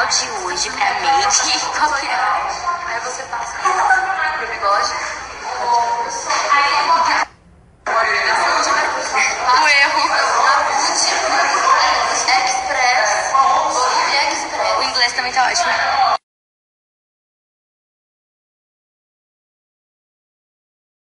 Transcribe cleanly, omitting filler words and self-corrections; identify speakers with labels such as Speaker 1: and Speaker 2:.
Speaker 1: de hoje pra make. Qual que é?
Speaker 2: Aí você passa pro bigode.
Speaker 1: O erro.
Speaker 2: Express. Volume Express.
Speaker 1: O inglês também tá ótimo.